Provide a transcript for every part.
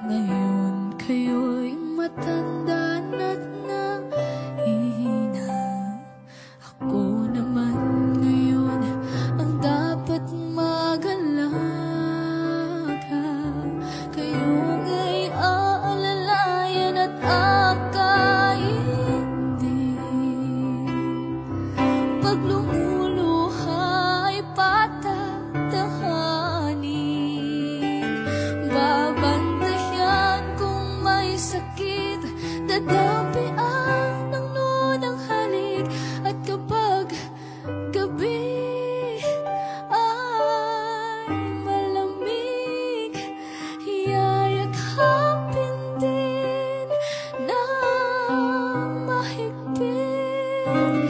Ngayon kayo'y matanda na't nahihina. Ako naman ngayon ang dapat mag-alaga. Kayo nga'y aalalayan at akaintindi. Pag lumuluha ay patatahanin. Babantayan kung may sakit, dadapian ng nunang halik. At kapag gabi ay malamig, yayakapin din ng mahigpit.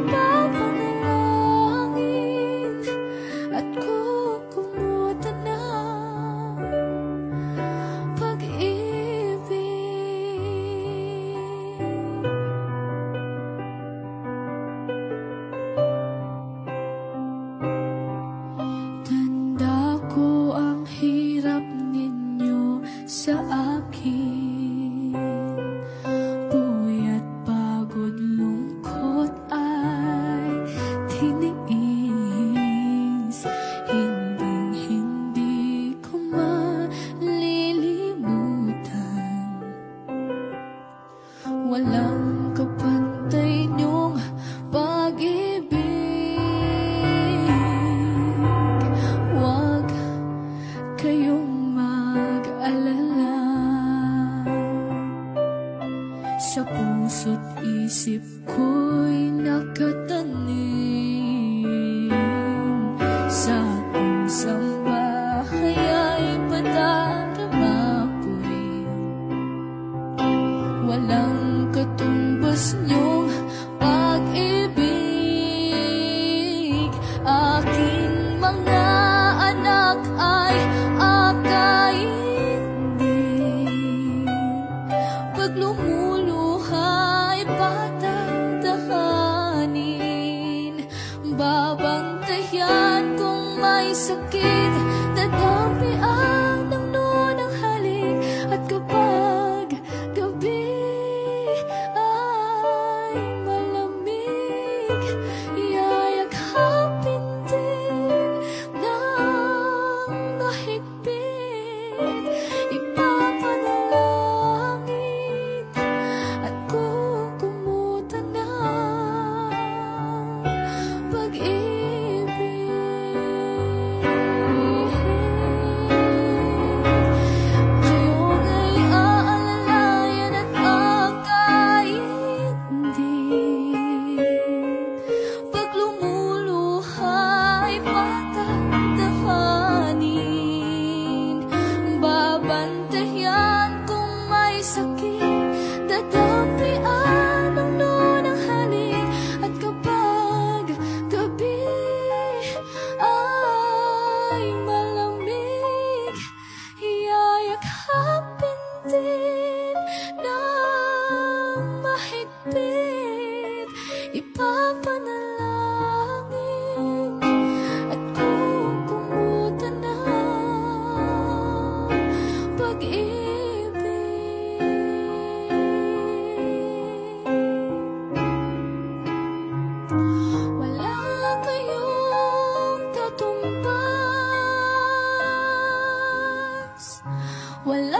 Ipapanalangin at kukumutan ng pag-ibig. Tanda ko ang hirap ninyo sa akin. Puyat, pagod, lungkot ay tiniis. Hinding-hindi ko malilimutan. Walang kapantay niyong pag-ibig. Huwag kayong mag-alala. Sa puso't isip ko'y nakatanim. Sa aking sambahay ay padarama po rin. Walang katumbas niyong pag-ibig. Aking mga anak ay akaintindi. Pag lumuluha ay patatahanin. Babantayan kung may sakit, dadapian ng nunang halik. At kapag gabi ay malamig, yayakapin din ng mahigpit. Ipapanalangin at kukumutan ng pag-ibig. Kayo nga'y aalalayan at akaintindi. Pag lumuluha ay patatahanin. Babantayan kung may sakit, dadapian ng nunang halik. At kapag gabi ay malamig, yayakapin din ng mahigpit. Ipapanalangin at kukumutan ng pag-ibig. Wala kayong katumbas. Wala